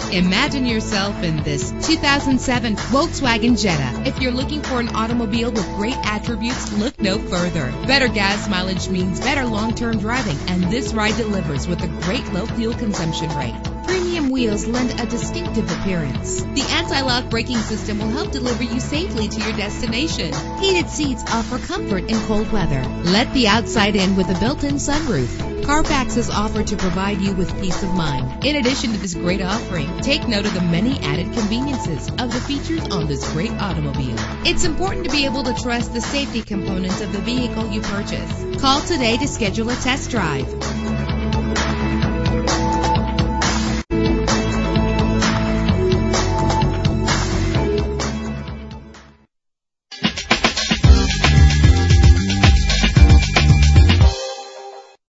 Imagine yourself in this 2007 Volkswagen Jetta. If you're looking for an automobile with great attributes, look no further. Better gas mileage means better long-term driving, and this ride delivers with a great low fuel consumption rate. Premium wheels lend a distinctive appearance. The anti-lock braking system will help deliver you safely to your destination. Heated seats offer comfort in cold weather. Let the outside in with a built-in sunroof. Carfax is offered to provide you with peace of mind. In addition to this great offering, take note of the many added conveniences of the features on this great automobile. It's important to be able to trust the safety components of the vehicle you purchase. Call today to schedule a test drive.